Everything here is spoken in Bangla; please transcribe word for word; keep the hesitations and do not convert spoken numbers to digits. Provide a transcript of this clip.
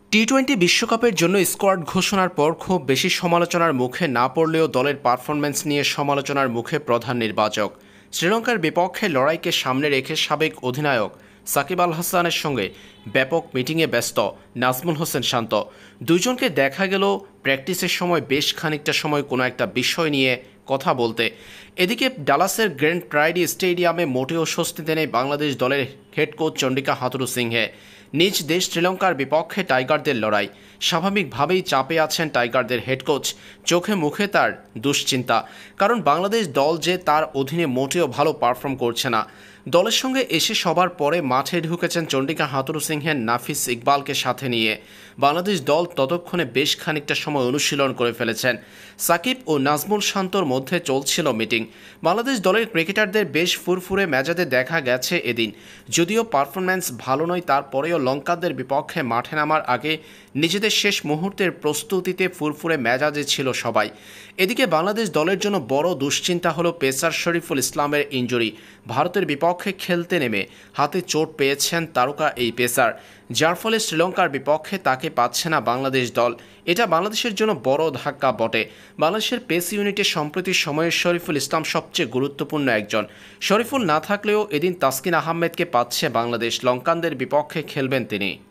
টি টোয়েন্টি বিশ্বকাপের জন্য স্কোয়াড ঘোষণার পর খুব বেশি সমালোচনার মুখে না পড়লেও দলের পারফরম্যান্স নিয়ে সমালোচনার মুখে প্রধান নির্বাচক। শ্রীলঙ্কার বিপক্ষে লড়াইকে সামনে রেখে সাবেক অধিনায়ক সাকিব আল হাসানের সঙ্গে ব্যাপক মিটিংয়ে ব্যস্ত নাজমুল হোসেন শান্ত। দুজনকে দেখা গেল প্র্যাকটিসের সময় বেশ খানিকটা সময় কোনো একটা বিষয় নিয়ে কথা বলতে। এদিকে ডালাসের গ্র্যান্ড প্রাইডি স্টেডিয়ামে মোটেও স্বস্তিতে নেই বাংলাদেশ দলের হেড কোচ চন্ডিকা হাথুরুসিংহে। নিজ দেশ শ্রীলঙ্কার বিপক্ষে টাইগারদের লড়াই, স্বাভাবিকভাবেই চাপে আছেন টাইগারদের হেড কোচ। চোখে মুখে তার দুশ্চিন্তা, কারণ বাংলাদেশ দল যে তার অধীনে মোটেও ভালো পারফর্ম করছে না। দলের সঙ্গে এসে সবার পরে মাঠে ঢুকেছেন চন্ডিকা হাথুরুসিংহে নাফিস ইকবালকে সাথে নিয়ে। বাংলাদেশ দল ততক্ষণে বেশ খানিকটা সময় অনুশীলন করে ফেলেছেন। সাকিব ও নাজমুল শান্তর মধ্যে চলছিল মিটিং। বাংলাদেশ দলের ক্রিকেটারদের বেশ ফুরফুরে মেজাজে দেখা গেছে এদিন। যদিও পারফরম্যান্স ভালো নয়, তারপরেও লঙ্কানদের বিপক্ষে মাঠে নামার আগে নিজেদের শেষ মুহূর্তের প্রস্তুতিতে ফুরফুরে মেজাজে ছিল সবাই। এদিকে বাংলাদেশ দলের জন্য বড় দুশ্চিন্তা হলো পেসার শরীফুল ইসলামের ইনজুরি। ভারতের বিপক্ষে খেলতে নেমে হাতে চোট পেয়েছেন তারকা এই পেসার, যার ফলে শ্রীলঙ্কার বিপক্ষে তাকে পাচ্ছে না বাংলাদেশ দল। এটা বাংলাদেশের জন্য বড় ধাক্কা বটে। বাংলাদেশের পেস ইউনিটে সম্প্রতি সময়ে শরীফুল ইসলাম সবচেয়ে গুরুত্বপূর্ণ একজন। শরীফুল না থাকলেও এদিন তাসকিন আহমেদকে পাচ্ছে বাংলাদেশ। লঙ্কানদের বিপক্ষে খেলবেন তিনি।